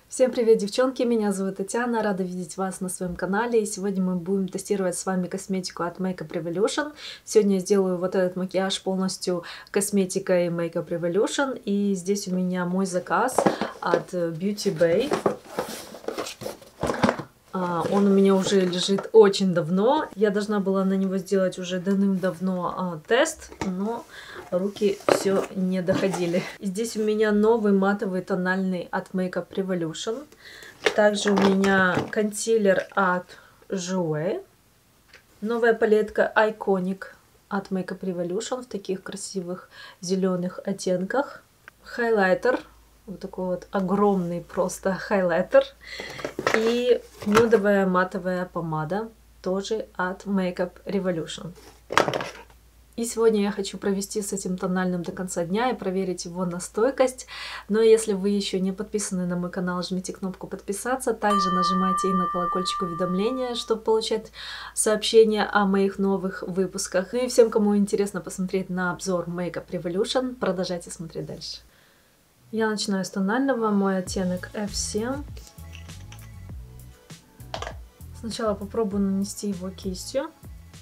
Всем привет, девчонки! Меня зовут Татьяна, рада видеть вас на своем канале. И сегодня мы будем тестировать с вами косметику от Makeup Revolution. Сегодня я сделаю вот этот макияж полностью косметикой Makeup Revolution. И здесь у меня мой заказ от Beauty Bay. Он у меня уже лежит очень давно. Я должна была на него сделать уже давным-давно тест, но руки все не доходили. И здесь у меня новый матовый тональный от Makeup Revolution. Также у меня консилер от Jouer. Новая палетка Iconic от Makeup Revolution в таких красивых зеленых оттенках. Хайлайтер. Вот такой вот огромный просто хайлайтер. И нюдовая матовая помада, тоже от Makeup Revolution. И сегодня я хочу провести с этим тональным до конца дня и проверить его на стойкость. Но если вы еще не подписаны на мой канал, жмите кнопку подписаться. Также нажимайте и на колокольчик уведомления, чтобы получать сообщения о моих новых выпусках. И всем, кому интересно посмотреть на обзор Makeup Revolution, продолжайте смотреть дальше. Я начинаю с тонального, мой оттенок F7. Сначала попробую нанести его кистью.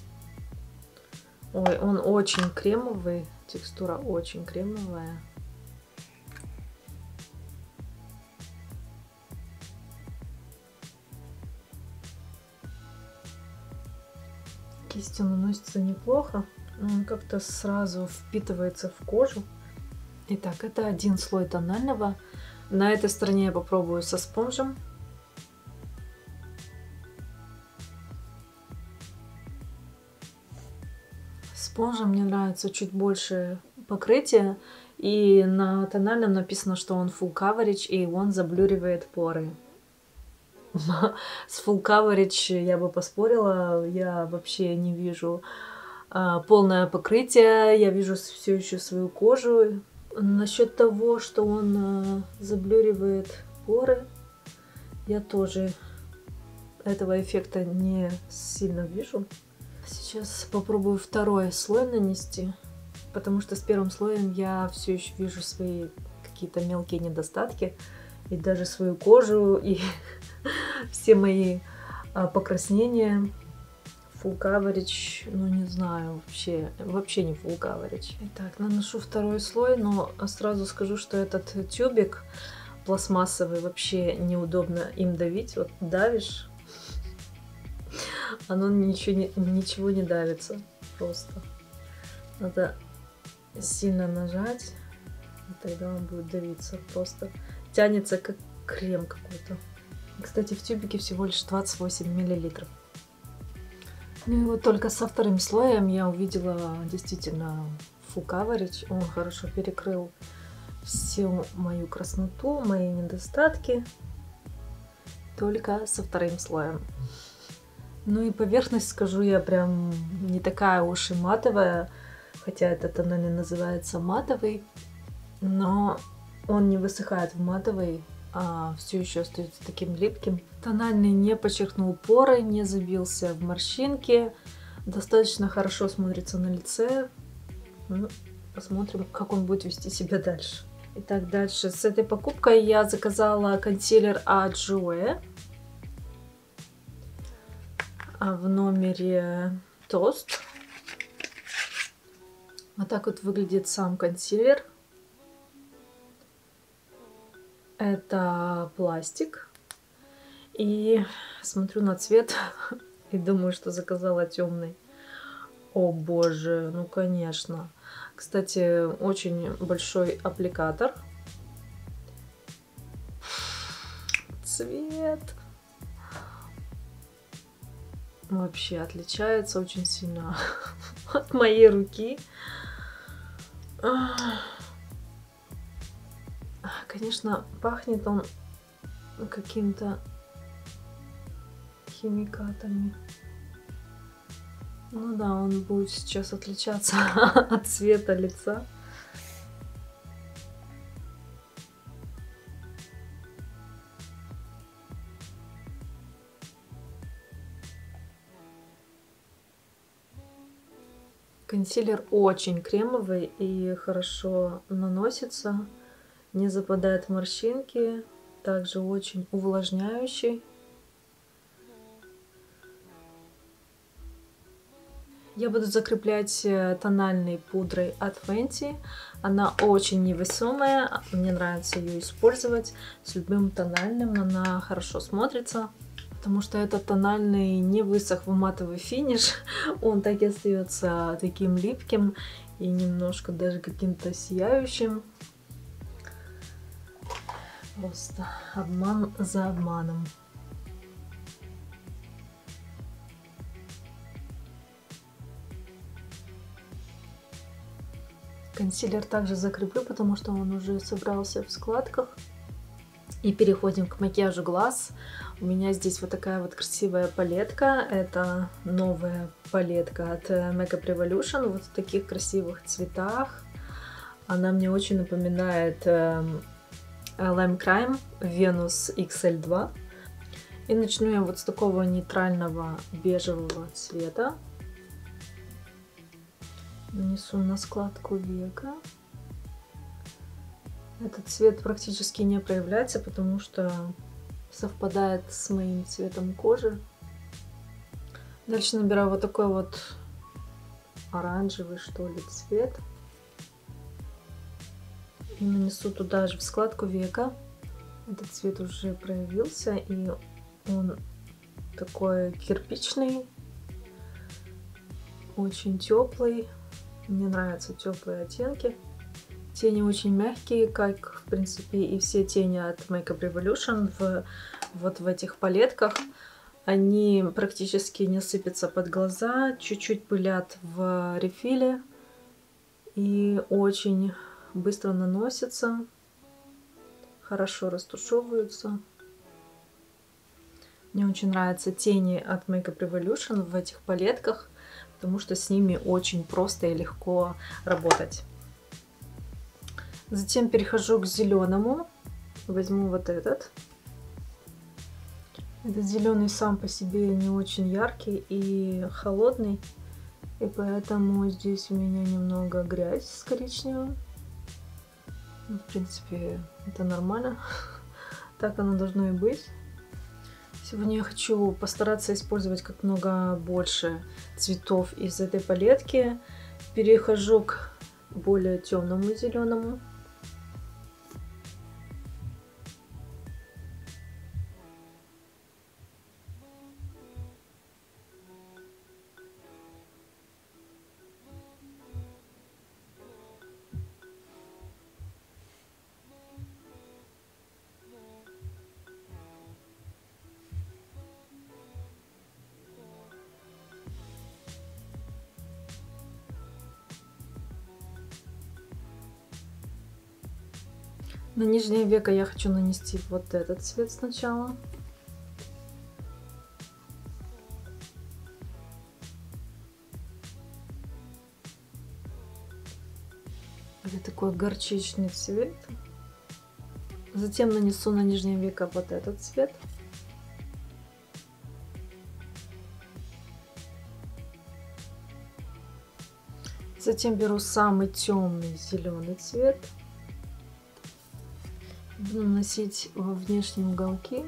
Ой, он очень кремовый, текстура очень кремовая. Кистью наносится неплохо, но он как-то сразу впитывается в кожу. Итак, это один слой тонального. На этой стороне я попробую со спонжем. Спонжем мне нравится чуть больше покрытия. И на тональном написано, что он full coverage и он заблюривает поры. С full coverage я бы поспорила. Я вообще не вижу полное покрытие. Я вижу все еще свою кожу. Насчет того, что он заблюривает поры, я тоже этого эффекта не сильно вижу. Сейчас попробую второй слой нанести, потому что с первым слоем я все еще вижу свои какие-то мелкие недостатки, и даже свою кожу, и все мои покраснения. Full coverage, ну не знаю, вообще не full coverage. Итак, наношу второй слой, но сразу скажу, что этот тюбик пластмассовый, вообще неудобно им давить. Вот давишь, оно ничего не давится. Просто надо сильно нажать, и тогда он будет давиться. Просто тянется как крем какой-то. Кстати, в тюбике всего лишь 28 миллилитров. Ну и вот только со вторым слоем я увидела действительно full coverage. Он хорошо перекрыл всю мою красноту, мои недостатки. Только со вторым слоем. Ну и поверхность, скажу я, прям не такая уж и матовая. Хотя этот тональный называется матовый. Но он не высыхает в матовый, а все еще остается таким липким. Тональный не подчеркнул поры, не забился в морщинки. Достаточно хорошо смотрится на лице. Ну, посмотрим, как он будет вести себя дальше. Итак, дальше. С этой покупкой я заказала консилер от Jouer. В номере Тост. Вот так вот выглядит сам консилер. Это пластик. И смотрю на цвет и думаю, что заказала темный. О боже, ну конечно. Кстати, очень большой аппликатор. Цвет вообще отличается очень сильно от моей руки. Конечно, пахнет он каким-то химикатами. Ну да, он будет сейчас отличаться от цвета лица. Консилер очень кремовый и хорошо наносится, не западает в морщинки. также очень увлажняющий. Я буду закреплять тональной пудрой от Fenty. Она очень невесомая, мне нравится ее использовать с любым тональным, она хорошо смотрится. Потому что этот тональный не высох в матовый финиш, он так и остается таким липким и немножко даже каким-то сияющим. Просто обман за обманом. Консилер также закреплю, потому что он уже собрался в складках. И переходим к макияжу глаз. У меня здесь вот такая вот красивая палетка. Это новая палетка от Makeup Revolution. Вот в таких красивых цветах. Она мне очень напоминает Lime Crime Venus XL2. И начну я вот с такого нейтрального бежевого цвета. Нанесу на складку века. Этот цвет практически не проявляется, потому что совпадает с моим цветом кожи. Дальше набираю вот такой вот оранжевый, что ли, цвет. И нанесу туда же в складку века. Этот цвет уже проявился, и он такой кирпичный, очень теплый. Мне нравятся теплые оттенки. Тени очень мягкие, как, в принципе, и все тени от Makeup Revolution вот в этих палетках. Они практически не сыпятся под глаза, чуть-чуть пылят в рефиле и очень быстро наносятся, хорошо растушевываются. Мне очень нравятся тени от Makeup Revolution в этих палетках, потому что с ними очень просто и легко работать. Затем перехожу к зеленому. Возьму вот этот. Этот зеленый сам по себе не очень яркий и холодный. И поэтому здесь у меня немного грязь с коричневым. В принципе, это нормально. Так оно должно и быть. Сегодня я хочу постараться использовать как много больше цветов из этой палетки. Перехожу к более темному зеленому. На нижнее веко я хочу нанести вот этот цвет сначала. Это такой горчичный цвет. Затем нанесу на нижнее веко вот этот цвет. Затем беру самый темный зеленый цвет. Буду наносить во внешние уголки.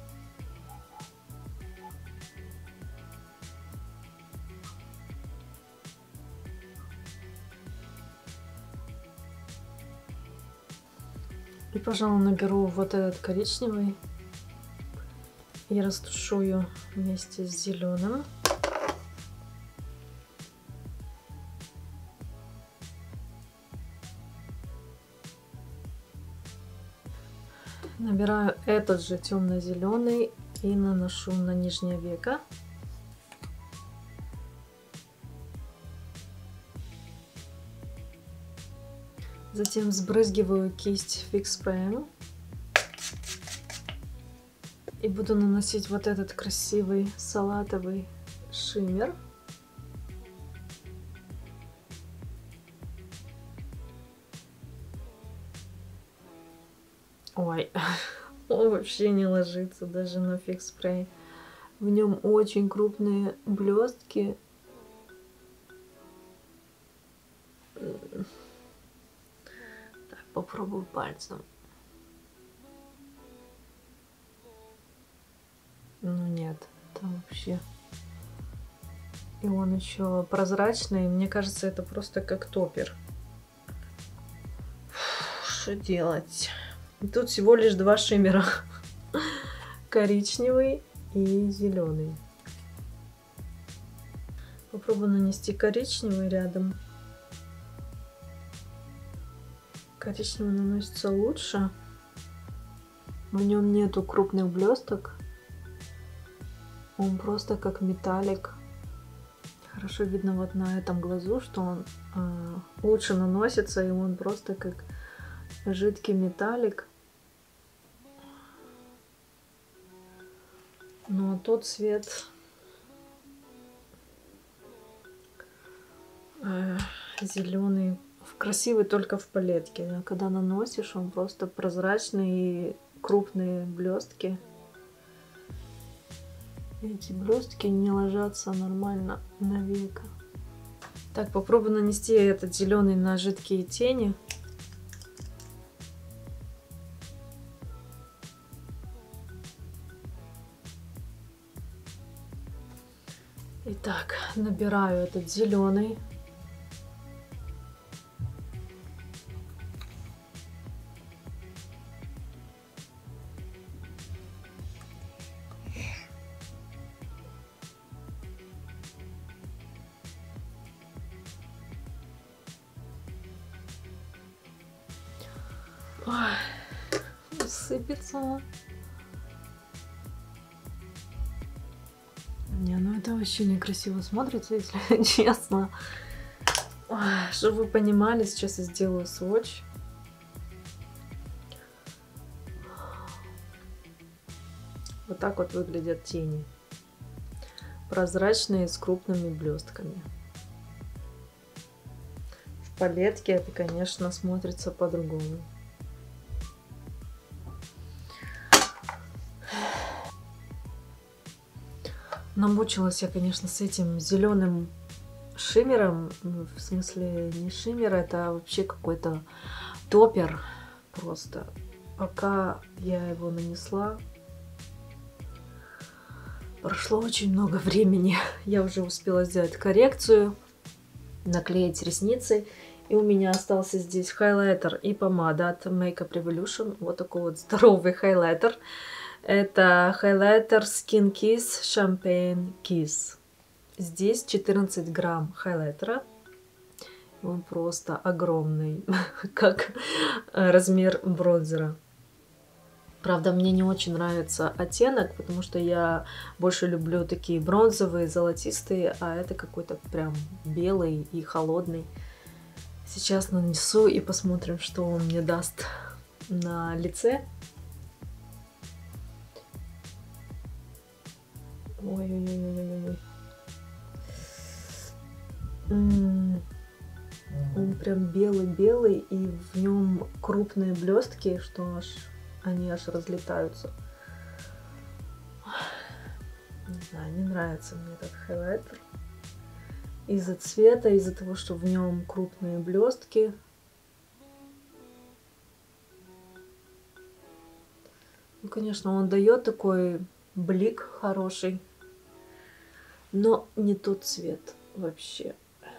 И, пожалуй, наберу вот этот коричневый и растушую вместе с зеленым. Набираю этот же темно-зеленый и наношу на нижнее веко. Затем сбрызгиваю кисть Fix Spray и буду наносить вот этот красивый салатовый шиммер. Ой, он вообще не ложится даже на Fix Spray. В нем очень крупные блестки. Так, попробую пальцем. вообще. И он еще прозрачный. Мне кажется, это просто как топпер. Что делать? И тут всего лишь два шиммера. Коричневый и зеленый. Попробую нанести коричневый рядом. Коричневый наносится лучше. В нем нету крупных блесток. Он просто как металлик. Хорошо видно вот на этом глазу, что он лучше наносится, и он просто как жидкий металлик. Но тот цвет зеленый красивый только в палетке. А когда наносишь, он просто прозрачный и крупные блестки. Эти блестки не ложатся нормально на веко. Так, попробую нанести этот зеленый на жидкие тени. Итак, набираю этот зеленый. Ой, сыпется. Не, ну это вообще некрасиво смотрится, если честно. Ой, чтобы вы понимали, сейчас я сделаю свотч. Вот так вот выглядят тени. Прозрачные, с крупными блестками. В палетке это, конечно, смотрится по-другому. Намучилась я, конечно, с этим зеленым шиммером. В смысле, не шиммер, это вообще какой-то топпер. Просто пока я его нанесла, прошло очень много времени. Я уже успела сделать коррекцию, наклеить ресницы. И у меня остался здесь хайлайтер и помада от Makeup Revolution. Вот такой вот здоровый хайлайтер. Это хайлайтер Skin Kiss Champagne Kiss. Здесь 14 грамм хайлайтера. Он просто огромный, как размер бронзера. Правда, мне не очень нравится оттенок, потому что я больше люблю такие бронзовые, золотистые, а это какой-то прям белый и холодный. Сейчас нанесу и посмотрим, что он мне даст на лице. Ой-ой-ой-ой-ой. Он прям белый-белый, и в нем крупные блестки, что они аж разлетаются. Не знаю, не нравится мне этот хайлайтер. Из-за цвета, из-за того, что в нем крупные блестки. Ну, конечно, он дает такой блик хороший, но не тот цвет вообще.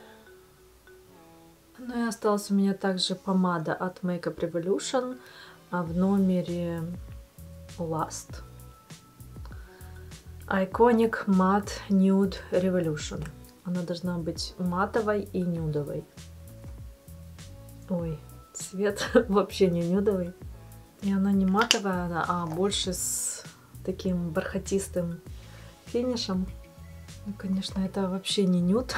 Ну и осталась у меня также помада от Makeup Revolution в номере Last. Iconic Matte Nude Revolution. Она должна быть матовой и нюдовой. Ой, цвет вообще не нюдовый. И она не матовая, а больше с таким бархатистым финишем. Ну, конечно, это вообще не нюд.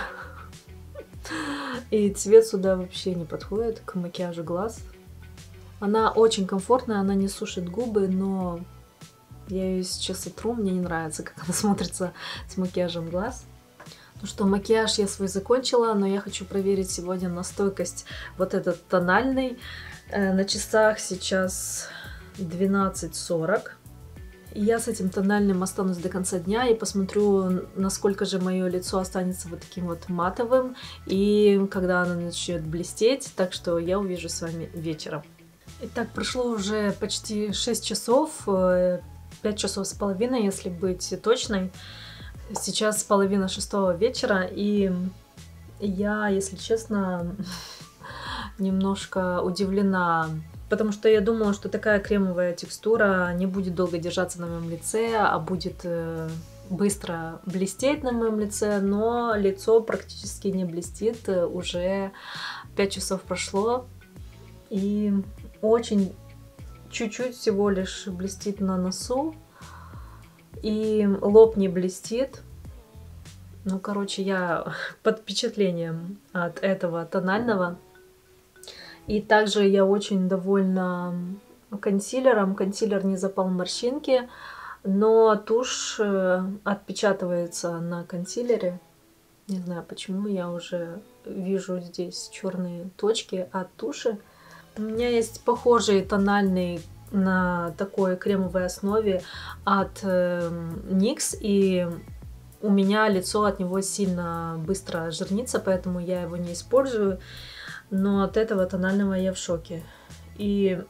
И цвет сюда вообще не подходит к макияжу глаз. Она очень комфортная, она не сушит губы, но я ее сейчас сотру, мне не нравится, как она смотрится с макияжем глаз. Ну что, макияж я свой закончила, но я хочу проверить сегодня на стойкость вот этот тональный. На часах сейчас 12:40. Я с этим тональным останусь до конца дня и посмотрю, насколько же мое лицо останется вот таким вот матовым и когда оно начнет блестеть. Так что я увижусь с вами вечером. Итак, прошло уже почти 6 часов, 5 часов с половиной, если быть точной. Сейчас 5:30 вечера, и я, если честно, немножко удивлена, потому что я думала, что такая кремовая текстура не будет долго держаться на моем лице, а будет быстро блестеть на моем лице, но лицо практически не блестит, уже 5 часов прошло, и очень чуть-чуть всего лишь блестит на носу, и лоб не блестит. Ну, короче, я под впечатлением от этого тонального. И также я очень довольна консилером. Консилер не запал морщинки, но тушь отпечатывается на консилере. Не знаю почему, я уже вижу здесь черные точки от туши. У меня есть похожий тональный на такой кремовой основе от NYX, и у меня лицо от него сильно быстро жирнится, поэтому я его не использую. Но от этого тонального я в шоке. И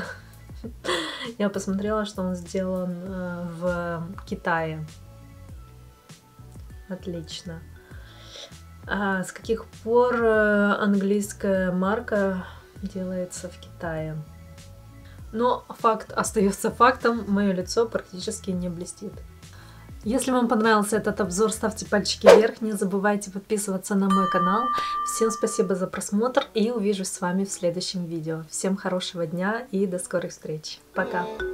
я посмотрела, что он сделан в Китае. Отлично. А с каких пор английская марка делается в Китае? Но факт остается фактом, мое лицо практически не блестит. Если вам понравился этот обзор, ставьте пальчики вверх, не забывайте подписываться на мой канал. Всем спасибо за просмотр и увижусь с вами в следующем видео. Всем хорошего дня и до скорых встреч. Пока!